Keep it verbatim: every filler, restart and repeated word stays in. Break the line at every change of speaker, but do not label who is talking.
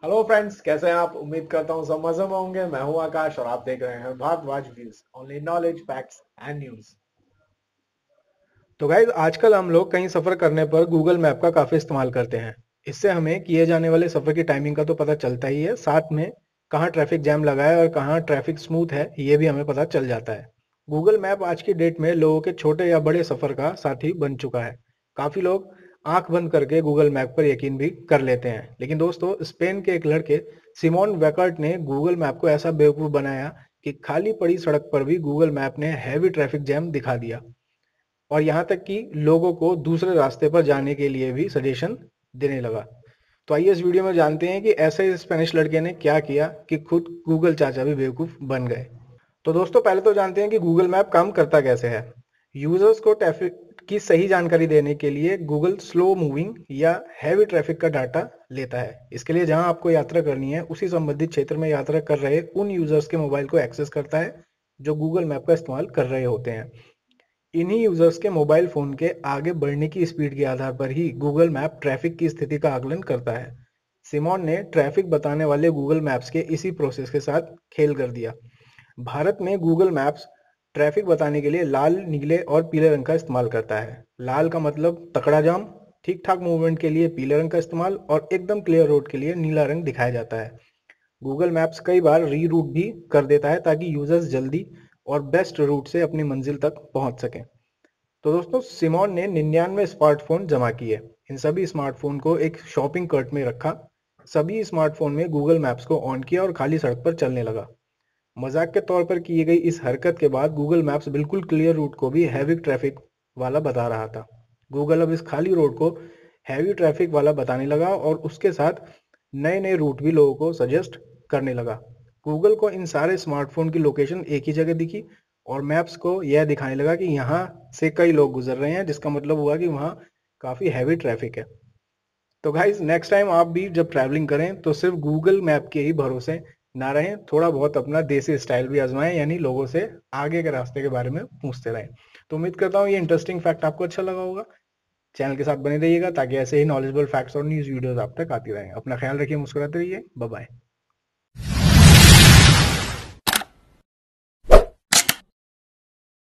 Hello friends, कैसे हैं आप? उम्मीद करता हूँ सब मजे में होंगे। मैं हूँ आकाश और आप देख रहे हैं Bharadwaj views, only knowledge, facts and news.
तो गाइज आजकल हम लोग कहीं सफर करने पर गूगल मैप का काफी इस्तेमाल करते हैं। इससे हमें किए जाने वाले सफर की टाइमिंग का तो पता चलता ही है, साथ में कहाँ ट्रैफिक जैम लगा है और कहाँ ट्रैफिक स्मूथ है ये भी हमें पता चल जाता है। गूगल मैप आज की डेट में लोगों के छोटे या बड़े सफर का साथी बन चुका है। काफी लोग आंख बंद करके गूगल मैप पर यकीन भी कर लेते हैं, लेकिन दोस्तों स्पेन के एक लड़के सिमोन वेकर्ट ने गूगल मैप को ऐसा बेवकूफ बनाया कि खाली पड़ी सड़क पर भी गूगल मैप ने हैवी ट्रैफिक जैम दिखा दिया और यहाँ तक कि लोगों को दूसरे रास्ते पर जाने के लिए भी सजेशन देने लगा। तो आइए इस वीडियो में जानते हैं कि ऐसे इस स्पेनिश लड़के ने क्या किया कि खुद गूगल चाचा भी बेवकूफ बन गए। तो दोस्तों पहले तो जानते हैं कि गूगल मैप काम करता कैसे है। यूजर्स को ट्रैफिक की सही जानकारी देने के लिए गूगल स्लो मूविंग या हैवी ट्रैफिक का डाटा लेता है। इसके लिए जहां आपको यात्रा करनी है उसी संबंधित क्षेत्र में यात्रा कर रहे उन यूजर्स के मोबाइल को एक्सेस करता है जो गूगल मैप का इस्तेमाल कर रहे होते हैं। इन्हीं यूजर्स के मोबाइल फोन के आगे बढ़ने की स्पीड के आधार पर ही गूगल मैप ट्रैफिक की स्थिति का आकलन करता है। सिमोन ने ट्रैफिक बताने वाले गूगल मैप्स के इसी प्रोसेस के साथ खेल कर दिया। भारत में गूगल मैप्स ट्रैफिक बताने के लिए लाल, नीले और पीले रंग का इस्तेमाल करता है। लाल का मतलब तकड़ा जाम, ठीक ठाक मूवमेंट के लिए पीले रंग का इस्तेमाल और एकदम क्लियर रोड के लिए नीला रंग दिखाया जाता है। गूगल मैप्स कई बार रीरूट भी कर देता है ताकि यूजर्स जल्दी और बेस्ट रूट से अपनी मंजिल तक पहुंच सकें। तो दोस्तों सिमोन ने निन्यानवे स्मार्टफोन जमा किए। इन सभी स्मार्टफोन को एक शॉपिंग कार्ट में रखा। सभी स्मार्टफोन में गूगल मैप्स को ऑन किया और खाली सड़क पर चलने लगा। मजाक के तौर पर की गई इस हरकत के बाद गूगल मैप्स बिल्कुल क्लियर रूट को भी हैवी ट्रैफिक वाला बता रहा था। गूगल अब इस खाली रोड को हैवी ट्रैफिक वाला बताने लगा और उसके साथ नए नए रूट भी लोगों को सजेस्ट करने लगा। गूगल को इन सारे स्मार्टफोन की लोकेशन एक ही जगह दिखी और मैप्स को यह दिखाने लगा कि यहाँ से कई लोग गुजर रहे हैं, जिसका मतलब हुआ कि वहाँ काफी हैवी ट्रैफिक है। तो गाइज नेक्स्ट टाइम आप भी जब ट्रैवलिंग करें तो सिर्फ गूगल मैप के ही भरोसे ना रहें, थोड़ा बहुत अपना देसी स्टाइल भी आजमाएं, यानी लोगों से आगे के रास्ते के बारे में पूछते रहें। तो उम्मीद करता हूँ ये इंटरेस्टिंग फैक्ट आपको अच्छा लगा होगा। चैनल के साथ बने रहिएगा ताकि ऐसे ही नॉलेजेबल फैक्ट्स और न्यूज़ वीडियोस आप तक आती रहें। अपना ख्याल रखिए, मुस्कुराते रहिए। Bye bye.